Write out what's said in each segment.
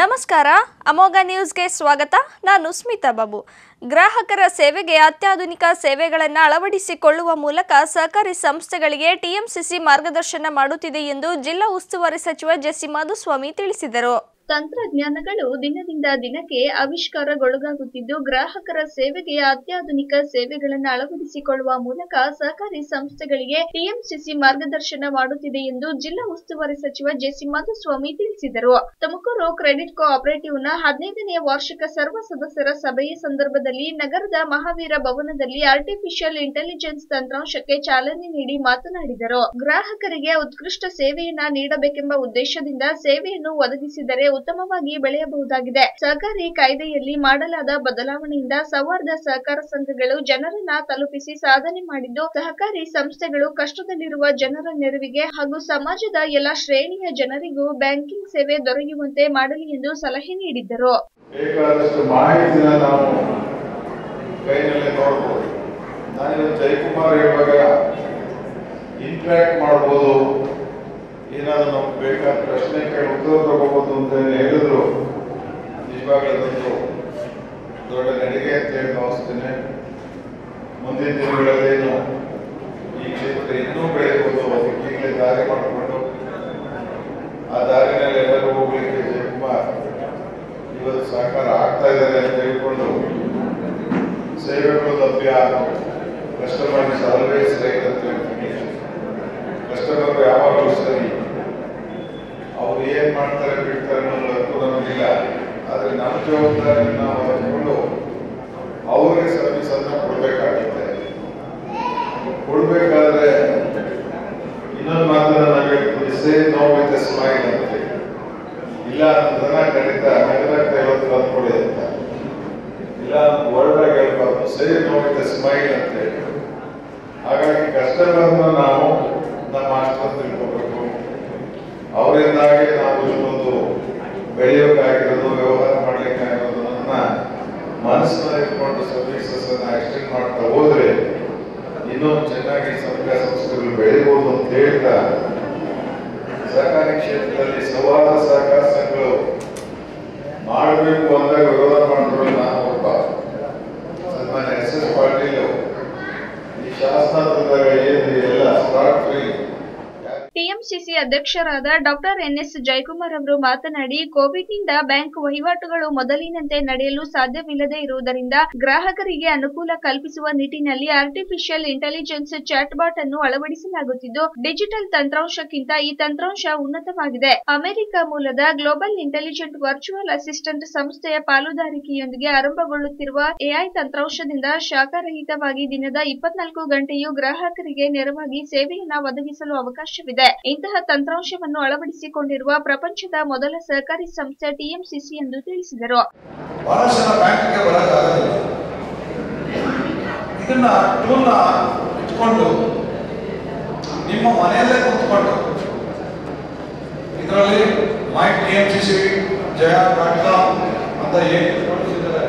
ನಮಸ್ಕಾರ ಅಮೋಘ ನ್ಯೂಸ್ಗೆ ಸ್ವಾಗತ. ನಾನು ಸ್ಮಿತಾ ಬಾಬು. ಗ್ರಾಹಕರ ಸೇವೆಗೆ ಅತ್ಯಾಧುನಿಕ ಸೇವೆಗಳನ್ನು ಅಳವಡಿಸಿಕೊಳ್ಳುವ ಮೂಲಕ ಸಹಕಾರಿ ಸಂಸ್ಥೆಗಳಿಗೆ ಟಿಎಂಸಿಸಿ ಮಾರ್ಗದರ್ಶನ ಮಾಡುತ್ತಿದೆ ಎಂದು ಜಿಲ್ಲಾ ಉಸ್ತುವಾರಿ ಸಚಿವ ಜೆಸಿ ಮಾಧುಸ್ವಾಮಿ ತಿಳಿಸಿದರು. ತಂತ್ರಜ್ಞಾನಗಳು ದಿನದಿಂದ ದಿನಕ್ಕೆ ಆವಿಷ್ಕಾರಗೊಳ್ಳಲಾಗುತ್ತಿದ್ದು ಗ್ರಾಹಕರ ಸೇವೆಗೆ ಅತ್ಯಾಧುನಿಕ ಸೇವೆಗಳನ್ನು ಅಳವಡಿಸಿಕೊಳ್ಳುವ ಮೂಲಕ ಸಹಕಾರಿ ಸಂಸ್ಥೆಗಳಿಗೆ ಟಿಎಂಸಿಸಿ ಮಾರ್ಗದರ್ಶನ ಮಾಡುತ್ತಿದೆ ಎಂದು ಜಿಲ್ಲಾ ಉಸ್ತುವಾರಿ ಸಚಿವ ಜೆಸಿ ಮಾಧುಸ್ವಾಮಿ ತಿಳಿಸಿದರು. ತುಮಕೂರು ಕ್ರೆಡಿಟ್ ಕೋಆಪರೇಟಿವ್ನ 15ನೇ ವಾರ್ಷಿಕ ಸರ್ವ ಸದಸ್ಯರ ಸಭೆಯ ಸಂದರ್ಭದಲ್ಲಿ ನಗರದ ಮಹಾವೀರ ಭವನದಲ್ಲಿ ಆರ್ಟಿಫಿಷಿಯಲ್ ಇಂಟೆಲಿಜೆನ್ಸ್ ತಂತ್ರಾಂಶಕ್ಕೆ ಚಾಲನೆ ನೀಡಿ ಮಾತನಾಡಿದರು. ಗ್ರಾಹಕರಿಗೆ ಉತ್ಕೃಷ್ಟ ಸೇವೆಯನ್ನ ನೀಡಬೇಕೆಂಬ ಉದ್ದೇಶದಿಂದ ಸೇವೆಯನ್ನು ಒದಗಿಸಿದರೆ ಉತ್ತಮವಾಗಿ ಬೆಳೆಯಬಹುದಾಗಿದೆ. ಸಹಕಾರಿ ಕಾಯ್ದೆಯಲ್ಲಿ ಮಾಡಲಾದ ಬದಲಾವಣೆಯಿಂದ ಸೌಹಾರ್ದ ಸಹಕಾರ ಸಂಘಗಳು ಜನರನ್ನ ತಲುಪಿಸಿ ಸಾಧನೆ ಮಾಡಿದ್ದು ಸಹಕಾರಿ ಸಂಸ್ಥೆಗಳು ಕಷ್ಟದಲ್ಲಿರುವ ಜನರ ನೆರವಿಗೆ ಹಾಗೂ ಸಮಾಜದ ಎಲ್ಲ ಶ್ರೇಣಿಯ ಜನರಿಗೂ ಬ್ಯಾಂಕಿಂಗ್ ಸೇವೆ ದೊರೆಯುವಂತೆ ಮಾಡಲಿ ಎಂದು ಸಲಹೆ ನೀಡಿದ್ದರು. ಬೇಕಾದಷ್ಟು ಮಾಹಿತಿನ ನಾವು ಕೈನಲ್ಲೇ ನೋಡಬಹುದು. ನಾನು ಜಯಕುಮಾರ್ ಹೇಳುವಾಗ ಇಂಟ್ರಾಕ್ಟ್ ಮಾಡಬಹುದು, ಏನಾದ್ರು ನಮ್ಗೆ ಬೇಕಾದ ಪ್ರಶ್ನೆ ಕೇಳಿ ಉತ್ತರ ತಗೋಬಹುದು ಅಂತ ಹೇಳಿದ್ರು. ನಿಜವಾಗ್ಲೂ ದೊಡ್ಡ ನಡಿಗೆ ಅಂತ ಹೇಳಿ ಭಾವಿಸ್ತೇನೆ. ಮುಂದಿನ ದಿನಗಳಲ್ಲೇನು ಈ ಕ್ಷೇತ್ರ ಇನ್ನೂ ಬೆಳೆಯಬಹುದು. ಅದಕ್ಕೆ ಈಗಲೇ ದಾರಿ ಮಾಡಿಕೊಂಡು ಆ ದಾರಿನಲ್ಲಿ ಎಲ್ಲರೂ ಹೋಗ್ಲಿಕ್ಕೆ ಜಯಕುಮಾರ್ ಇವತ್ತು ಸಹಕಾರ ಆಗ್ತಾ ಇದ್ದಾರೆ ಅಂತ ಹೇಳ್ಕೊಂಡು ಸೇವೆಗಳು ಲಭ್ಯ, ಕಸ್ಟಮರ್ ಇಸ್ ಆಲ್ವೇಸ್ ರೈಟ್ ಅಂತ ಹೇಳ್ತೀನಿ. ಕಸ್ಟಮರ್ ಯಾವಾಗಲೂ ಸರಿ, ಅವ್ರು ಏನ್ ಮಾಡ್ತಾರೆ ಬಿಡ್ತಾರೆ ಅನ್ನೋದು ನಮಗಿಲ್ಲ. ಆದ್ರೆ ನಮ್ಮ ಜವಾಬ್ದಾರಿ ನಾವು ಹೊರಕೊಂಡು ಅವ್ರಿಗೆ ಸರ್ವಿಸ್ ಅನ್ನ ಕೊಡ್ಬೇಕಾಗುತ್ತೆ. ಕೊಡ್ಬೇಕಾದ್ರೆ ಇನ್ನೊಂದು ಮಾತನ್ನ ನಾವು ಹೇಳ್ತೀವಿ, say no with a smile ಅಂತ. ಇಲ್ಲ ದನ ಖಂಡಿತ ನಗರಕ್ಕೆ ಇವತ್ತು ಬಂದ್ಕೊಡಿ ಅಂತ, ಇಲ್ಲ ವರ್ಡ್ ಆಗಿ ಹೇಳ್ಬಾರ್ದು, say no with a smile ಅಂತ ಹೇಳಿ. ಹಾಗಾಗಿ ಕಸ್ಟಮರ್ನ ನಾವು ನಮ್ಮ ಆಸ್ಪತ್ರೆ ತಿಳ್ಕೋಬೇಕು. ಅವರಿಂದಾಗಿ ನಾವು ಇಷ್ಟೊಂದು ಬೆಳೆಯೋಕ್ಕಾಗಿರೋದು, ವ್ಯವಹಾರ ಮಾಡ್ಲಿಕ್ಕಾಗಿರೋದು ನನ್ನ ಮನಸ್ಸನ್ನ ಇಟ್ಕೊಂಡು ಸರ್ವಿಸಸ್ ಅನ್ನ ಎಕ್ಸ್ಟೆಂಡ್ ಮಾಡ್ತಾ ಹೋದ್ರೆ ಇನ್ನೂ ಚೆನ್ನಾಗಿ ಸಹಕಾರ ಸಂಸ್ಥೆಗಳು ಬೆಳೆಯಬಹುದು ಅಂತ ಹೇಳ್ತಾ, ಸಹಕಾರಿ ಕ್ಷೇತ್ರದಲ್ಲಿ ಸೌಹಾರ್ದ ಸಹಕಾರ ಸಂಘಗಳು ಮಾಡಬೇಕು ಅಂದಾಗ ವಿರೋಧ ಮಾಡಿದ್ರು. ನಾನು ಒಬ್ಬ ಸನ್ಮಾನ್ಯ ಎಸ್ ಪಾಟೀಲ್ ಈ ಶಾಸನದಾಗ ಏನು ಎಲ್ಲ ಸ್ಟಾರ್ಟ್ ಟಿಎಂಸಿಸಿ ಅಧ್ಯಕ್ಷರಾದ ಡಾಕ್ಟರ್ ಎನ್ಎಸ್ ಜಯಕುಮಾರ್ ಅವರು ಮಾತನಾಡಿ, ಕೋವಿಡ್ನಿಂದ ಬ್ಯಾಂಕ್ ವಹಿವಾಟುಗಳು ಮೊದಲಿನಂತೆ ನಡೆಯಲು ಸಾಧ್ಯವಿಲ್ಲದೆ ಇರುವುದರಿಂದ ಗ್ರಾಹಕರಿಗೆ ಅನುಕೂಲ ಕಲ್ಪಿಸುವ ನಿಟ್ಟಿನಲ್ಲಿ ಆರ್ಟಿಫಿಷಿಯಲ್ ಇಂಟೆಲಿಜೆನ್ಸ್ ಚಾಟ್ಬಾಟ್ ಅನ್ನು ಅಳವಡಿಸಲಾಗುತ್ತಿದ್ದು ಡಿಜಿಟಲ್ ತಂತ್ರಾಂಶಕ್ಕಿಂತ ಈ ತಂತ್ರಾಂಶ ಉನ್ನತವಾಗಿದೆ. ಅಮೆರಿಕ ಮೂಲದ ಗ್ಲೋಬಲ್ ಇಂಟೆಲಿಜೆಂಟ್ ವರ್ಚುವಲ್ ಅಸಿಸ್ಟೆಂಟ್ ಸಂಸ್ಥೆಯ ಪಾಲುದಾರಿಕೆಯೊಂದಿಗೆ ಆರಂಭಗೊಳ್ಳುತ್ತಿರುವ ಎಐ ತಂತ್ರಾಂಶದಿಂದ ಶಾಖರಹಿತವಾಗಿ ದಿನದ 24 ಗಂಟೆಯೂ ಗ್ರಾಹಕರಿಗೆ ನೇರವಾಗಿ ಸೇವೆಯನ್ನ ಒದಗಿಸಲು ಅವಕಾಶವಿದೆ. ಇಂತಹ ತಂತ್ರಾಂಶವನ್ನು ಅಳವಡಿಸಿಕೊಂಡಿರುವ ಪ್ರಪಂಚದ ಮೊದಲ ಸಹಕಾರಿ ಸಂಸ್ಥೆ ಟಿಎಂಸಿಸಿ ಎಂದು ತಿಳಿಸಿದರು. ಇದನ್ನ ಟೂಲ್ನ ಇಟ್ಕೊಂಡು ನಿಮ್ಮ ಮನೆಯಲ್ಲೇ ಕುತ್ಕೊಂಡು ಇದರಲ್ಲಿ ಮೈ ಟಿಎಂಸಿಸಿ jaya.com ಅಂತ ಏನು ತೋರಿಸಿದ್ದಾರೆ,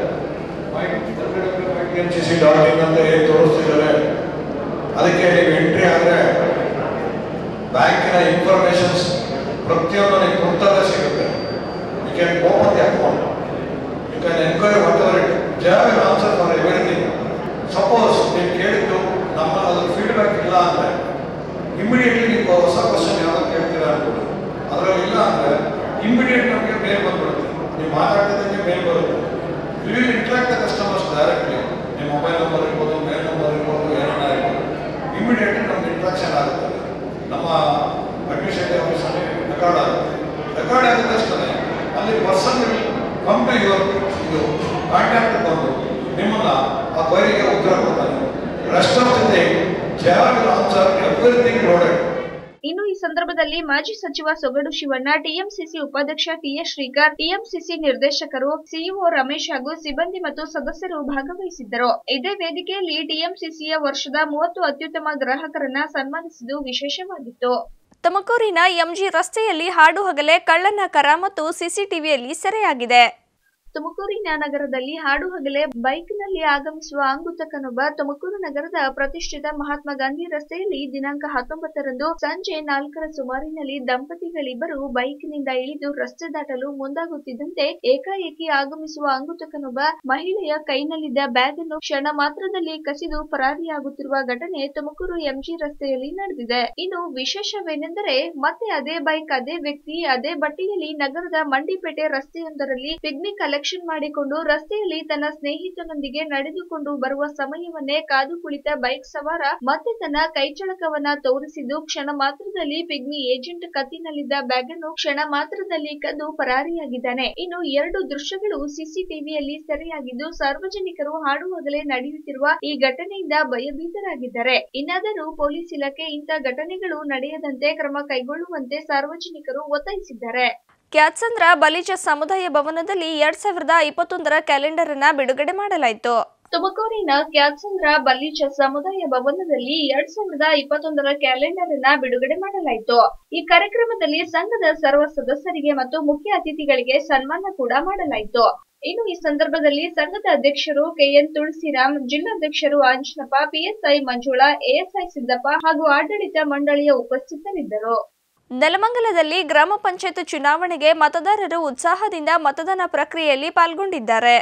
www.tmcc.in ಅಂತ ಏನು ತೋರಿಸ್ತಿದ್ದಾರೆ, ಅದಕ್ಕೆ ನೀವು ಎಂಟ್ರಿ ಆದರೆ ಬ್ಯಾಂಕಿನ ಇನ್ಫಾರ್ಮೇಶನ್ಸ್ ಪ್ರತಿಯೊಂದು ನಿಮಗೆ ಕೊಡ್ತಾರೆ ಸಿಗುತ್ತೆ. You can open the account, you can enquiry whatever it, Jaya will answer for everything. Suppose ನೀವು ಕೇಳಿದ್ದು ನಮ್ಮ ಅದ್ರ ಫೀಡ್ಬ್ಯಾಕ್ ಇಲ್ಲ ಅಂದರೆ ಇಮಿಡಿಯೇಟ್ಲಿ ನೀವು ಹೊಸ ಕ್ವಶನ್ ಯಾವ್ದು ಕೇಳ್ತೀರಾ ಅನ್ಬೋದು. ಅದರಲ್ಲಿ ಇಲ್ಲ ಅಂದರೆ ಇಮಿಡಿಯೇಟ್ ನಮಗೆ ಮೇಲ್ ಬಂದ್ಬಿಡುತ್ತೆ, ನೀವು ಮಾತಾಡ್ತಿದ್ದಂಗೆ ಮೇಲ್ ಬರುತ್ತೆ. You will interact the customers directly. ನಿಮ್ಮ ಮೊಬೈಲ್ ನಂಬರ್ ಇರ್ಬೋದು, ಮೇಲ್ ನಂಬರ್ ಇರ್ಬೋದು, ಏನಾರ ಇರ್ಬೋದು, ಇಮಿಡಿಯೇಟ್ಲಿ ನಮ್ಗೆ ಇಂಟ್ರಾಕ್ಷನ್ ಆಗುತ್ತೆ. ನಮ್ಮ ಅಡ್ಮಿನಿಸ್ಟ್ರೇಟಿವ್ ಆಫೀಸಲ್ಲಿ ರೆಕಾರ್ಡ್ ಆಗುತ್ತೆ. ರೆಕಾರ್ಡ್ ಆಗಿದ ತಕ್ಷಣ ಅಲ್ಲಿ ಪರ್ಸನ್ ಕಮ್ ಟು ಯುವರ್ ಇದು ಕಾಂಟ್ಯಾಕ್ಟ್ ಬಂದು ನಿಮ್ಮನ್ನ ಆ ಕ್ವೈರಿಗೆ ಉತ್ತರ ಕೊಡ್ತಾನೆ. Rest of the thing Jaya will answer everything loaded. ಇನ್ನು ಈ ಸಂದರ್ಭದಲ್ಲಿ ಮಾಜಿ ಸಚಿವ ಸೊಗಡು ಶಿವಣ್ಣ, ಟಿಎಂಸಿಸಿ ಉಪಾಧ್ಯಕ್ಷ ಟಿಎಸ್ ಶ್ರೀಕರ್, ಟಿಎಂಸಿಸಿ ನಿರ್ದೇಶಕರು, ಸಿಇಒ ರಮೇಶ್ ಹಾಗೂ ಸಿಬ್ಬಂದಿ ಮತ್ತು ಸದಸ್ಯರು ಭಾಗವಹಿಸಿದ್ದರು. ಇದೇ ವೇದಿಕೆಯಲ್ಲಿ ಟಿಎಂಸಿಸಿಯ ವರ್ಷದ 30 ಅತ್ಯುತ್ತಮ ಗ್ರಾಹಕರನ್ನ ಸನ್ಮಾನಿಸಿದ್ದು ವಿಶೇಷವಾಗಿತ್ತು. ತುಮಕೂರಿನ ಎಂಜಿ ರಸ್ತೆಯಲ್ಲಿ ಹಾಡು ಹಗಲೇ ಕಳ್ಳನ ಕರ ಮತ್ತು ಸಿಸಿಟಿವಿಯಲ್ಲಿ ಸೆರೆಯಾಗಿದೆ. ತುಮಕೂರಿನ ನಗರದಲ್ಲಿ ಹಾಡು ಹಗಲೇ ಬೈಕ್ನಲ್ಲಿ ಆಗಮಿಸುವ ಆಂಗುತಕನೊಬ್ಬ ತುಮಕೂರು ನಗರದ ಪ್ರತಿಷ್ಠಿತ ಮಹಾತ್ಮ ಗಾಂಧಿ ರಸ್ತೆಯಲ್ಲಿ ದಿನಾಂಕ 19ರಂದು ಸಂಜೆ 4ರ ಸುಮಾರಿನಲ್ಲಿ ದಂಪತಿಗಳಿಬ್ಬರು ಬೈಕ್ನಿಂದ ಇಳಿದು ರಸ್ತೆ ದಾಟಲು ಮುಂದಾಗುತ್ತಿದ್ದಂತೆ ಏಕಾಏಕಿ ಆಗಮಿಸುವ ಆಂಗುತಕನೊಬ್ಬ ಮಹಿಳೆಯ ಕೈನಲ್ಲಿದ್ದ ಬ್ಯಾಗ್ ಅನ್ನು ಕ್ಷಣ ಮಾತ್ರದಲ್ಲಿ ಕಸಿದು ಪರಾರಿಯಾಗುತ್ತಿರುವ ಘಟನೆ ತುಮಕೂರು ಎಂಜಿ ರಸ್ತೆಯಲ್ಲಿ ನಡೆದಿದೆ. ಇನ್ನು ವಿಶೇಷವೇನೆಂದರೆ ಮತ್ತೆ ಅದೇ ಬೈಕ್, ಅದೇ ವ್ಯಕ್ತಿ, ಅದೇ ಬಟ್ಟೆಯಲ್ಲಿ ನಗರದ ಮಂಡಿಪೇಟೆ ರಸ್ತೆಯೊಂದರಲ್ಲಿ ಪಿಗ್ನಿ ಕಲೆಕ್ಷನ್ ಮಾಡಿಕೊಂಡು ರಸ್ತೆಯಲ್ಲಿ ತನ್ನ ಸ್ನೇಹಿತನೊಂದಿಗೆ ನಡೆದುಕೊಂಡು ಬರುವ ಸಮಯವನ್ನೇ ಕಾದು ಕುಳಿತ ಬೈಕ್ ಸವಾರ ಮತ್ತೆ ತನ್ನ ಕೈಚಳಕವನ್ನ ತೋರಿಸಿದ್ದು ಕ್ಷಣ ಮಾತ್ರದಲ್ಲಿ ಪಿಗ್ನಿ ಏಜೆಂಟ್ ಕತ್ತಿನಲ್ಲಿದ್ದ ಬ್ಯಾಗ್ ಅನ್ನು ಕ್ಷಣ ಮಾತ್ರದಲ್ಲಿ ಕದ್ದು ಪರಾರಿಯಾಗಿದ್ದಾನೆ. ಇನ್ನು 2 ದೃಶ್ಯಗಳು ಸಿಸಿಟಿವಿಯಲ್ಲಿ ಸೆರೆಯಾಗಿದ್ದು ಸಾರ್ವಜನಿಕರು ಹಾಡುವಾಗಲೇ ನಡೆಯುತ್ತಿರುವ ಈ ಘಟನೆಯಿಂದ ಭಯಭೀತರಾಗಿದ್ದಾರೆ. ಇನ್ನಾದರೂ ಪೊಲೀಸ್ ಇಲಾಖೆ ಇಂಥ ಘಟನೆಗಳು ನಡೆಯದಂತೆ ಕ್ರಮ ಕೈಗೊಳ್ಳುವಂತೆ ಸಾರ್ವಜನಿಕರು ಒತ್ತಾಯಿಸಿದ್ದಾರೆ. ಕ್ಯಾತ್ಸಂದ್ರ ಬಲಿಜ ಸಮುದಾಯ ಭವನದಲ್ಲಿ 2021ರ ಕ್ಯಾಲೆಂಡರ್ ಅನ್ನ ಬಿಡುಗಡೆ ಮಾಡಲಾಯಿತು. ತುಮಕೂರಿನ ಕ್ಯಾತ್ಸಂದ್ರ ಬಲಿಜ ಸಮುದಾಯ ಭವನದಲ್ಲಿ 2021ರ ಕ್ಯಾಲೆಂಡರ್ ಅನ್ನ ಬಿಡುಗಡೆ ಮಾಡಲಾಯಿತು. ಈ ಕಾರ್ಯಕ್ರಮದಲ್ಲಿ ಸಂಘದ ಸರ್ವ ಸದಸ್ಯರಿಗೆ ಮತ್ತು ಮುಖ್ಯ ಅತಿಥಿಗಳಿಗೆ ಸನ್ಮಾನ ಕೂಡ ಮಾಡಲಾಯಿತು. ಇನ್ನು ಈ ಸಂದರ್ಭದಲ್ಲಿ ಸಂಘದ ಅಧ್ಯಕ್ಷರು ಕೆಎನ್ ತುಳಸಿರಾಮ್, ಜಿಲ್ಲಾಧ್ಯಕ್ಷರು ಅಂಜನಪ್ಪ, ಪಿಎಸ್ಐ ಮಂಜುಳಾ, ಎಎಸ್ಐ ಸಿದ್ದಪ್ಪ ಹಾಗೂ ಆಡಳಿತ ಮಂಡಳಿಯ ಉಪಸ್ಥಿತರಿದ್ದರು. ನೆಲಮಂಗಲದಲ್ಲಿ ಗ್ರಾಮ ಪಂಚಾಯತ್ ಚುನಾವಣೆಗೆ ಮತದಾರರು ಉತ್ಸಾಹದಿಂದ ಮತದಾನ ಪ್ರಕ್ರಿಯೆಯಲ್ಲಿ ಪಾಲ್ಗೊಂಡಿದ್ದಾರೆ.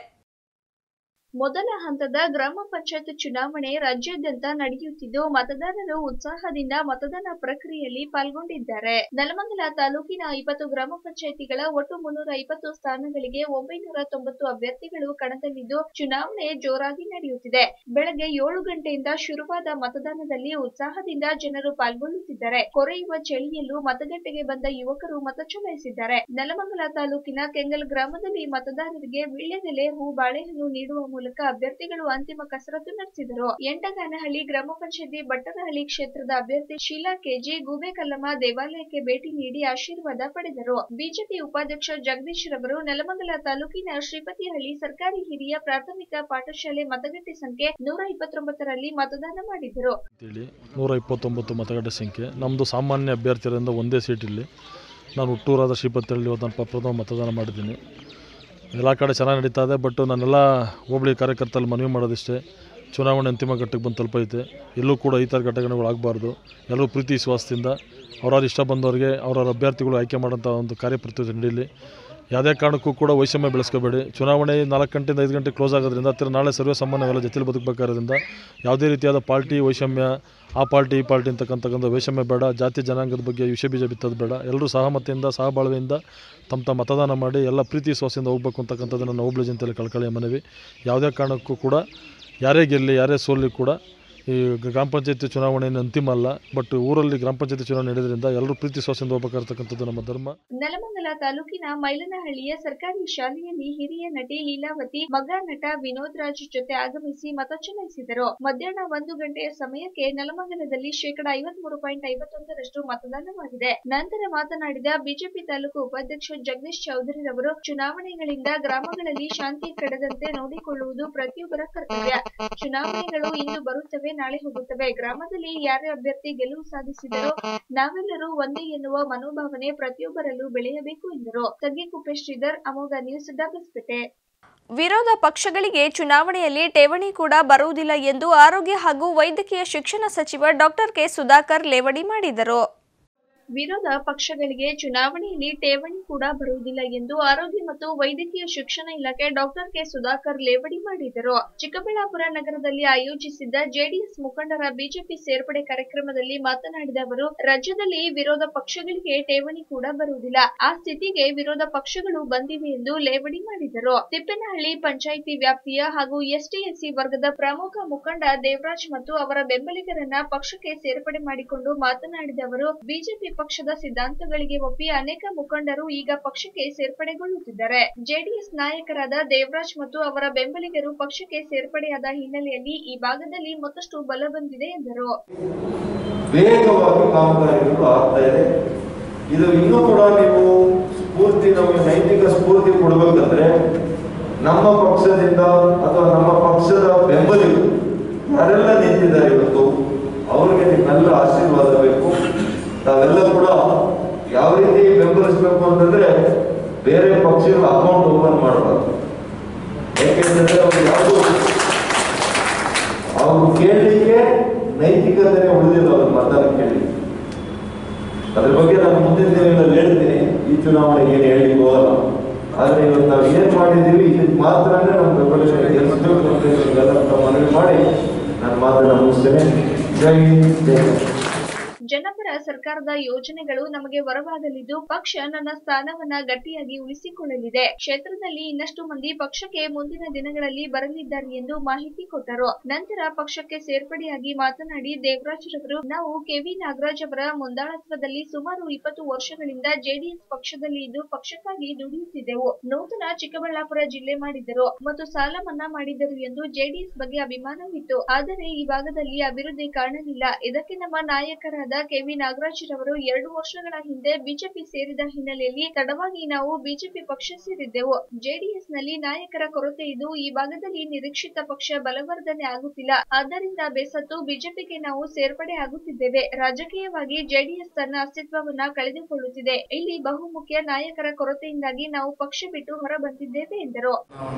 ಮೊದಲ ಹಂತದ ಗ್ರಾಮ ಪಂಚಾಯತ್ ಚುನಾವಣೆ ರಾಜ್ಯಾದ್ಯಂತ ನಡೆಯುತ್ತಿದ್ದು ಮತದಾರರು ಉತ್ಸಾಹದಿಂದ ಮತದಾನ ಪ್ರಕ್ರಿಯೆಯಲ್ಲಿ ಪಾಲ್ಗೊಂಡಿದ್ದಾರೆ. ನೆಲಮಂಗಲ ತಾಲೂಕಿನ 20 ಗ್ರಾಮ ಪಂಚಾಯಿತಿಗಳ ಒಟ್ಟು 350 ಸ್ಥಾನಗಳಿಗೆ 990 ಅಭ್ಯರ್ಥಿಗಳು ಕಣದಲ್ಲಿದ್ದು ಚುನಾವಣೆ ಜೋರಾಗಿ ನಡೆಯುತ್ತಿದೆ. ಬೆಳಗ್ಗೆ 7 ಗಂಟೆಯಿಂದ ಶುರುವಾದ ಮತದಾನದಲ್ಲಿ ಉತ್ಸಾಹದಿಂದ ಜನರು ಪಾಲ್ಗೊಳ್ಳುತ್ತಿದ್ದಾರೆ. ಕೊರೆಯುವ ಚಳಿಯಲ್ಲೂ ಮತಗಟ್ಟೆಗೆ ಬಂದ ಯುವಕರು ಮತ ಚಲಾಯಿಸಿದ್ದಾರೆ. ನೆಲಮಂಗಲ ತಾಲೂಕಿನ ಕೆಂಗಲ್ ಗ್ರಾಮದಲ್ಲಿ ಮತದಾರರಿಗೆ ವೀಳ್ಯದೆಲೆ, ಹೂ, ಬಾಳೆಹಣ್ಣು ನೀಡುವ ಮೂಲಕ ಅಭ್ಯರ್ಥಿಗಳು ಅಂತಿಮ ಕಸರತ್ತು ನಡೆಸಿದರು. ಎಂಟಗಾನಹಳ್ಳಿ ಗ್ರಾಮ ಪಂಚಾಯತಿ ಬಟ್ಟರಹಳ್ಳಿ ಕ್ಷೇತ್ರದ ಅಭ್ಯರ್ಥಿ ಶೀಲಾ ಕೆಜಿ ಗೂಬೆಕಲ್ಲಮ್ಮ ದೇವಾಲಯಕ್ಕೆ ಭೇಟಿ ನೀಡಿ ಆಶೀರ್ವಾದ ಪಡೆದರು. ಬಿಜೆಪಿ ಉಪಾಧ್ಯಕ್ಷ ಜಗದೀಶ್ ರವರು ನೆಲಮಂಗಲ ತಾಲೂಕಿನ ಶ್ರೀಪತಿಹಳ್ಳಿ ಸರ್ಕಾರಿ ಹಿರಿಯ ಪ್ರಾಥಮಿಕ ಪಾಠಶಾಲೆ ಮತಗಟ್ಟೆ ಸಂಖ್ಯೆ 129ರಲ್ಲಿ ಮತದಾನ ಮಾಡಿದರು. 129 ಮತಗಟ್ಟೆ ಸಂಖ್ಯೆ ನಮ್ಮದು ಸಾಮಾನ್ಯ ಅಭ್ಯರ್ಥಿಗಳಿಂದ ಒಂದೇ ಸೀಟಲ್ಲಿ ನಾನು ಹುಟ್ಟೂರಾದ ಶ್ರೀಪತಿಹಳ್ಳಿ ಪ್ರಥಮ ಮತದಾನ ಮಾಡಿದ್ದೀನಿ. ಎಲ್ಲ ಕಡೆ ಚೆನ್ನಾಗಿ ನಡೀತಾ ಇದೆ. ಬಟ್ ನಾನೆಲ್ಲ ಹೋಬಳಿ ಕಾರ್ಯಕರ್ತರಲ್ಲಿ ಮನವಿ ಮಾಡೋದಿಷ್ಟೇ, ಚುನಾವಣೆ ಅಂತಿಮ ಘಟ್ಟಕ್ಕೆ ಬಂದು ತಲುಪೈತೆ. ಎಲ್ಲೂ ಕೂಡ ಈ ಥರ ಘಟನೆಗಳು ಆಗಬಾರ್ದು. ಎಲ್ಲರೂ ಪ್ರೀತಿ ವಿಶ್ವಾಸದಿಂದ ಅವರಾದ ಇಷ್ಟ ಬಂದವರಿಗೆ ಅವರವರ ಅಭ್ಯರ್ಥಿಗಳು ಆಯ್ಕೆ ಮಾಡೋಂಥ ಒಂದು ಕಾರ್ಯಪ್ರತಿಯೊಂದು ನಡೀಲಿ. ಯಾವುದೇ ಕಾರಣಕ್ಕೂ ಕೂಡ ವೈಷಮ್ಯ ಬೆಳೆಸ್ಕೋಬೇಡಿ. ಚುನಾವಣೆ 4 ಗಂಟೆಯಿಂದ 5 ಗಂಟೆ ಕ್ಲೋಸ್ ಆಗೋದ್ರಿಂದ ಹತ್ತಿರ ನಾಳೆ ಸರ್ವೇ ಸಾಮಾನ್ಯವೆಲ್ಲ ಜೊತೆಲಿ ಬದುಕಬೇಕಾದ್ರಿಂದ ಯಾವುದೇ ರೀತಿಯಾದ ಪಾರ್ಟಿ ವೈಷಮ್ಯ, ಆ ಪಾರ್ಟಿ ಈ ಪಾರ್ಟಿ ಅಂತಕ್ಕಂಥ ವೈಷಮ್ಯ ಬೇಡ. ಜಾತಿ ಜನಾಂಗದ ಬಗ್ಗೆ ವಿಷ ಬೀಜ ಬಿತ್ತೋದು ಬೇಡ. ಎಲ್ಲರೂ ಸಹಮತಿಯಿಂದ ಸಹಬಾಳ್ವೆಯಿಂದ ತಮ್ಮ ಮತದಾನ ಮಾಡಿ ಎಲ್ಲ ಪ್ರೀತಿ ವಿಶ್ವಾಸದಿಂದ ಹೋಗ್ಬೇಕು ಅಂತಕ್ಕಂಥದ್ದು ನನ್ನ ಹೋಬಳಿ ಜನತೆಯಲ್ಲಿ ಕಳಕಳಿಯ ಮನವಿ. ಯಾವುದೇ ಕಾರಣಕ್ಕೂ ಕೂಡ ಯಾರೇ ಗೆಲ್ಲಿ ಯಾರೇ ಸೋಲಿ ಕೂಡ ಈ ಗ್ರಾಮ ಪಂಚಾಯತಿ ಚುನಾವಣೆ ಅಂತಿಮ ಅಲ್ಲ. ಬಟ್ ಊರಲ್ಲಿ ಗ್ರಾಮ ಪಂಚಾಯತಿ ಚುನಾವಣೆ ನಡೆಯೋದ್ರಿಂದ ಎಲ್ಲರೂ ಪ್ರೀತಿ ವಿಶ್ವಾಸದಿಂದ ಹೋಗಬೇಕಾಗಿರ್ತಕ್ಕಂಥದ್ದು ನಮ್ಮ ಧರ್ಮ. ನೆಲಮಂಗಲ ತಾಲೂಕಿನ ಮೈಲನಹಳ್ಳಿಯ ಸರ್ಕಾರಿ ಶಾಲೆಯಲ್ಲಿ ಹಿರಿಯ ನಟಿ ಲೀಲಾವತಿ ಮಗ ನಟ ವಿನೋದ್ ರಾಜ್ ಜೊತೆ ಆಗಮಿಸಿ ಮತ ಚಲಾಯಿಸಿದರು. ಮಧ್ಯಾಹ್ನ 1 ಗಂಟೆಯ ಸಮಯಕ್ಕೆ ನೆಲಮಂಗಲದಲ್ಲಿ 53.51% ಮತದಾನವಾಗಿದೆ. ನಂತರ ಮಾತನಾಡಿದ ಬಿಜೆಪಿ ತಾಲೂಕು ಉಪಾಧ್ಯಕ್ಷ ಜಗದೀಶ್ ಚೌಧರಿ ರವರು, ಚುನಾವಣೆಗಳಿಂದ ಗ್ರಾಮಗಳಲ್ಲಿ ಶಾಂತಿ ಕೆಡದಂತೆ ನೋಡಿಕೊಳ್ಳುವುದು ಪ್ರತಿಯೊಬ್ಬರ ಕರ್ತವ್ಯ. ಚುನಾವಣೆಗಳು ಇಂದು ಬರುತ್ತವೆ, ನಾಳೆ ಹೋಗುತ್ತವೆ. ಗ್ರಾಮದಲ್ಲಿ ಯಾರೇ ಅಭ್ಯರ್ಥಿ ಗೆಲುವು ಸಾಧಿಸಿದರೂ ನಾವೆಲ್ಲರೂ ಒಂದೇ ಎನ್ನುವ ಮನೋಭಾವನೆ ಪ್ರತಿಯೊಬ್ಬರಲ್ಲೂ ಬೆಳೆಯಬೇಕು ಎಂದರು. ತಗ್ಗಿಕುಪ್ಪೆ ಶ್ರೀಧರ್, ಅಮೋಘ ನ್ಯೂಸ್, ಡಬಲ್ಸ್ಪೇಟೆ. ವಿರೋಧ ಪಕ್ಷಗಳಿಗೆ ಚುನಾವಣೆಯಲ್ಲಿ ಠೇವಣಿ ಕೂಡ ಬರುವುದಿಲ್ಲ ಎಂದು ಆರೋಗ್ಯ ಹಾಗೂ ವೈದ್ಯಕೀಯ ಶಿಕ್ಷಣ ಸಚಿವ ಡಾಕ್ಟರ್ ಕೆ ಸುಧಾಕರ್ ಲೇವಡಿ ಮಾಡಿದರು. ವಿರೋಧ ಪಕ್ಷಗಳಿಗೆ ಚುನಾವಣೆಯಲ್ಲಿ ಠೇವಣಿ ಕೂಡ ಬರುವುದಿಲ್ಲ ಎಂದು ಆರೋಗ್ಯ ಮತ್ತು ವೈದ್ಯಕೀಯ ಶಿಕ್ಷಣ ಇಲಾಖೆ ಡಾಕ್ಟರ್ ಕೆ ಸುಧಾಕರ್ ಲೇವಡಿ ಮಾಡಿದರು. ಚಿಕ್ಕಬಳ್ಳಾಪುರ ನಗರದಲ್ಲಿ ಆಯೋಜಿಸಿದ್ದ ಜೆಡಿಎಸ್ ಮುಖಂಡರ ಬಿಜೆಪಿ ಸೇರ್ಪಡೆ ಕಾರ್ಯಕ್ರಮದಲ್ಲಿ ಮಾತನಾಡಿದ ಅವರು, ರಾಜ್ಯದಲ್ಲಿ ವಿರೋಧ ಪಕ್ಷಗಳಿಗೆ ಠೇವಣಿ ಕೂಡ ಬರುವುದಿಲ್ಲ. ಆ ಸ್ಥಿತಿಗೆ ವಿರೋಧ ಪಕ್ಷಗಳು ಬಂದಿವೆ ಎಂದು ಲೇವಡಿ ಮಾಡಿದರು. ತಿಪ್ಪೇನಹಳ್ಳಿ ಪಂಚಾಯಿತಿ ವ್ಯಾಪ್ತಿಯ ಹಾಗೂ ಎಸ್ಟಿ/ಎಸ್ಸಿ ವರ್ಗದ ಪ್ರಮುಖ ಮುಖಂಡ ದೇವರಾಜ್ ಮತ್ತು ಅವರ ಬೆಂಬಲಿಗರನ್ನ ಪಕ್ಷಕ್ಕೆ ಸೇರ್ಪಡೆ ಮಾಡಿಕೊಂಡು ಮಾತನಾಡಿದ ಅವರು, ಬಿಜೆಪಿ ಪಕ್ಷದ ಸಿದ್ಧಾಂತಗಳಿಗೆ ಒಪ್ಪಿ ಅನೇಕ ಮುಖಂಡರು ಈಗ ಪಕ್ಷಕ್ಕೆ ಸೇರ್ಪಡೆಗೊಳ್ಳುತ್ತಿದ್ದಾರೆ. ಜೆಡಿಎಸ್ ನಾಯಕರಾದ ದೇವರಾಜ್ ಮತ್ತು ಅವರ ಬೆಂಬಲಿಗರು ಪಕ್ಷಕ್ಕೆ ಸೇರ್ಪಡೆಯಾದ ಹಿನ್ನೆಲೆಯಲ್ಲಿ ಈ ಭಾಗದಲ್ಲಿ ಮತ್ತಷ್ಟು ಬಲ ಬಂದಿದೆ ಎಂದರು. ವೇಗವಾಗಿ ಕಾಮಗಾರಿಗಳು ಆಗ್ತಾ ಇದೆ. ಇದು ಇನ್ನೂ ಕೂಡ ನೀವು ಸ್ಫೂರ್ತಿ, ನಮಗೆ ನೈತಿಕ ಸ್ಫೂರ್ತಿ ಕೊಡಬೇಕಂದ್ರೆ ನಮ್ಮ ಪಕ್ಷದಿಂದ ಅಥವಾ ನಮ್ಮ ಪಕ್ಷದ ಬೆಂಬಲಿಗರು ಯಾರೆಲ್ಲ ನಿಂತಿದ್ದಾರೆ ಇವತ್ತು ಅವರಿಗೆ ನಿಮ್ಮೆಲ್ಲ ಆಶೀರ್ವಾದ ಬೇಕು. ನಾವೆಲ್ಲ ಕೂಡ ಯಾವ ರೀತಿ ಬೆಂಬಲಿಸಬೇಕು ಅಂತಂದ್ರೆ ಬೇರೆ ಪಕ್ಷಗಳ ಅಕೌಂಟ್ ಓಪನ್ ಮಾಡಬಾರ್ದು. ಯಾಕೆಂದ್ರೆ ಅವ್ರು ಕೇಳಲಿಕ್ಕೆ ನೈತಿಕತೆ ಉಳಿದಿಲ್ಲ, ಅವ್ರ ಮತದಾನ ಕೇಳಿ. ಅದ್ರ ಬಗ್ಗೆ ನಾನು ಮುಂದಿನ ದಿನಗಳಲ್ಲಿ ಹೇಳ್ತೀನಿ, ಈ ಚುನಾವಣೆಗೆ ಏನು ಹೇಳಿ ಹೋಗಲ್ಲ. ಆದ್ರೆ ಇವತ್ತು ನಾವು ಏನ್ ಮಾಡಿದೀವಿ ಇದಕ್ಕೆ ಮಾತ್ರನೇ ನಮ್ಮ ಬೆಂಬಲ ಗೆಲ್ಲಿಸಬೇಕು ಮನವಿ ಮಾಡಿ ನಾನು ಮಾತನ್ನ ಮುಗಿಸ್ತೇನೆ. ಜೈ ಹಿಂದ್, ಜೈ ಕರ್ನಾಟಕ. ಜನಪರ ಸರ್ಕಾರದ ಯೋಜನೆಗಳು ನಮಗೆ ವರವಾಗಲಿದ್ದು ಪಕ್ಷ ನನ್ನ ಸ್ಥಾನವನ್ನ ಗಟ್ಟಿಯಾಗಿ ಉಳಿಸಿಕೊಳ್ಳಲಿದೆ. ಕ್ಷೇತ್ರದಲ್ಲಿ ಇನ್ನಷ್ಟು ಮಂದಿ ಪಕ್ಷಕ್ಕೆ ಮುಂದಿನ ದಿನಗಳಲ್ಲಿ ಬರಲಿದ್ದಾರೆ ಎಂದು ಮಾಹಿತಿ ಕೊಟ್ಟರು. ನಂತರ ಪಕ್ಷಕ್ಕೆ ಸೇರ್ಪಡೆಯಾಗಿ ಮಾತನಾಡಿ ದೇವರಾಜ್ ರವರು, ನಾವು ಕೆವಿ ನಾಗರಾಜ್ ಅವರ ಮುಂದಾಳತ್ವದಲ್ಲಿ ಸುಮಾರು 20 ವರ್ಷಗಳಿಂದ ಜೆಡಿಎಸ್ ಪಕ್ಷದಲ್ಲಿ ಇದ್ದು ಪಕ್ಷಕ್ಕಾಗಿ ದುಡಿಯುತ್ತಿದ್ದೆವು. ನೂತನ ಚಿಕ್ಕಬಳ್ಳಾಪುರ ಜಿಲ್ಲೆ ಮಾಡಿದ್ದರು ಮತ್ತು ಸಾಲ ಮನ್ನಾ ಮಾಡಿದ್ದರು ಎಂದು ಜೆಡಿಎಸ್ ಬಗ್ಗೆ ಅಭಿಮಾನವಿತ್ತು. ಆದರೆ ಈ ಭಾಗದಲ್ಲಿ ಅಭಿವೃದ್ಧಿ ಕಾಣಲಿಲ್ಲ. ಇದಕ್ಕೆ ನಮ್ಮ ನಾಯಕರಾದ ಕೆವಿ ನಾಗರಾಜ್ ರವರು 2 ವರ್ಷಗಳ ಹಿಂದೆ ಬಿಜೆಪಿ ಸೇರಿದ ಹಿನ್ನೆಲೆಯಲ್ಲಿ ತಡವಾಗಿ ನಾವು ಬಿಜೆಪಿ ಪಕ್ಷ ಸೇರಿದ್ದೆವು. ಜೆಡಿಎಸ್ ನಲ್ಲಿ ನಾಯಕರ ಕೊರತೆ ಇದ್ದು ಈ ಭಾಗದಲ್ಲಿ ನಿರೀಕ್ಷಿತ ಪಕ್ಷ ಬಲವರ್ಧನೆ ಆಗುತ್ತಿಲ್ಲ. ಆದ್ದರಿಂದ ಬೇಸತ್ತು ಬಿಜೆಪಿಗೆ ನಾವು ಸೇರ್ಪಡೆ ಆಗುತ್ತಿದ್ದೇವೆ. ರಾಜಕೀಯವಾಗಿ ಜೆಡಿಎಸ್ ತನ್ನ ಅಸ್ತಿತ್ವವನ್ನ ಕಳೆದುಕೊಳ್ಳುತ್ತಿದೆ. ಇಲ್ಲಿ ಬಹುಮುಖ್ಯ ನಾಯಕರ ಕೊರತೆಯಿಂದಾಗಿ ನಾವು ಪಕ್ಷ ಬಿಟ್ಟು ಹೊರ ಬಂದಿದ್ದೇವೆ ಎಂದರು.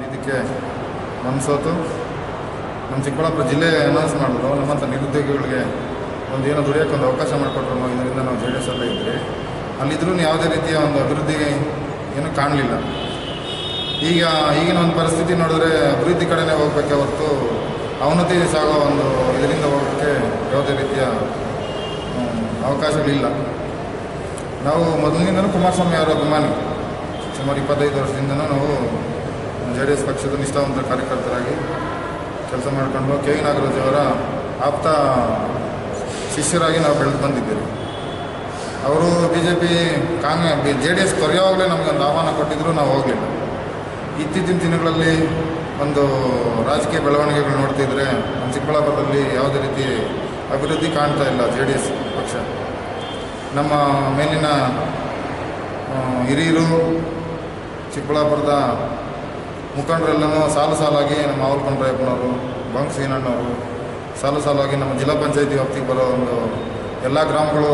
ನಮ್ಮ ಚಿಕ್ಕಬಳ್ಳಾಪುರ ಜಿಲ್ಲೆ ಅನೌನ್ಸ್ ಮಾಡಿದ್ರು, ನಮ್ಮಂಥ ನಿರುದ್ಯೋಗಿಗಳಿಗೆ ಒಂದು ಏನೋ ದುಡಿಯೋಕ್ಕೆ ಒಂದು ಅವಕಾಶ ಮಾಡಿಕೊಟ್ರು. ಇದರಿಂದ ನಾವು ಜೆಡಿಎಸ್ ಅಲ್ಲೇ ಇದ್ದರೆ ಅಲ್ಲಿದ್ರೂ ಯಾವುದೇ ರೀತಿಯ ಒಂದು ಅಭಿವೃದ್ಧಿ ಏನೂ ಕಾಣಲಿಲ್ಲ. ಈಗಿನ ಒಂದು ಪರಿಸ್ಥಿತಿ ನೋಡಿದ್ರೆ ಅಭಿವೃದ್ಧಿ ಕಡೆನೇ ಹೋಗಬೇಕೆ ಹೊರತು ಅವನತಿ ಸಾಗೋ ಒಂದು ಇದರಿಂದ ಹೋಗೋಕ್ಕೆ ಯಾವುದೇ ರೀತಿಯ ಅವಕಾಶಗಳಿಲ್ಲ. ನಾವು ಮೊದಲಿನಿಂದಲೂ ಕುಮಾರಸ್ವಾಮಿ ಅವರ ಅಭಿಮಾನಿ. ಸುಮಾರು 25 ವರ್ಷದಿಂದನೂ ನಾವು ಜೆಡಿಎಸ್ ಪಕ್ಷದ ನಿಷ್ಠಾವಂತ ಕಾರ್ಯಕರ್ತರಾಗಿ ಕೆಲಸ ಮಾಡಿಕೊಂಡು ಕೆ ವಿ ನಾಗರಾಜ್ ಅವರ ಆಪ್ತ ಶಿಷ್ಯರಾಗಿ ನಾವು ಬೆಳೆದು ಬಂದಿದ್ದೇವೆ. ಅವರು ಜೆಡಿಎಸ್ ತೊರೆಯುವಾಗಲೇ ನಮಗೊಂದು ಆಹ್ವಾನ ಕೊಟ್ಟಿದ್ದರು, ನಾವು ಹೋಗಲಿಲ್ಲ. ಇತ್ತೀಚಿನ ದಿನಗಳಲ್ಲಿ ಒಂದು ರಾಜಕೀಯ ಬೆಳವಣಿಗೆಗಳು ನೋಡ್ತಿದ್ರೆ ನಮ್ಮ ಚಿಕ್ಕಬಳ್ಳಾಪುರದಲ್ಲಿ ಯಾವುದೇ ರೀತಿ ಅಭಿವೃದ್ಧಿ ಕಾಣ್ತಾ ಇಲ್ಲ. ಜೆಡಿಎಸ್ ಪಕ್ಷ ನಮ್ಮ ಮೇಲಿನ ಹಿರಿಯರು ಚಿಕ್ಕಬಳ್ಳಾಪುರದ ಮುಖಂಡರೆಲ್ಲನೂ ಸಾಲಾಗಿ ನಮ್ಮ ಆವಲ್ಕೊಂಡ್ರಯ್ಯಪ್ಪನವರು, ಬಂಕ್ ಸೀನಣ್ಣವರು ಸಾಲಾಗಿ ನಮ್ಮ ಜಿಲ್ಲಾ ಪಂಚಾಯತಿ ವ್ಯಾಪ್ತಿಗೆ ಬರೋ ಒಂದು ಎಲ್ಲ ಗ್ರಾಮಗಳು.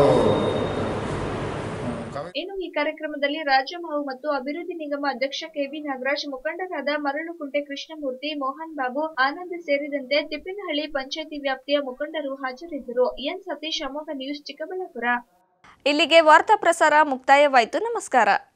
ಇನ್ನು ಈ ಕಾರ್ಯಕ್ರಮದಲ್ಲಿ ರಾಜ್ಯ ಮಾವು ಮತ್ತು ಅಭಿವೃದ್ಧಿ ನಿಗಮ ಅಧ್ಯಕ್ಷ ಕೆವಿ ನಾಗರಾಜ್, ಮುಖಂಡರಾದ ಮರಳುಕುಂಟೆ ಕೃಷ್ಣಮೂರ್ತಿ, ಮೋಹನ್ ಬಾಬು, ಆನಂದ್ ಸೇರಿದಂತೆ ತಿಪ್ಪಿನಹಳ್ಳಿ ಪಂಚಾಯತಿ ವ್ಯಾಪ್ತಿಯ ಮುಖಂಡರು ಹಾಜರಿದ್ದರು. ಎನ್ ಸತೀಶ್, ಅಮೋಘ ನ್ಯೂಸ್, ಚಿಕ್ಕಬಳ್ಳಾಪುರ. ಇಲ್ಲಿಗೆ ವಾರ್ತಾ ಪ್ರಸಾರ ಮುಕ್ತಾಯವಾಯಿತು. ನಮಸ್ಕಾರ.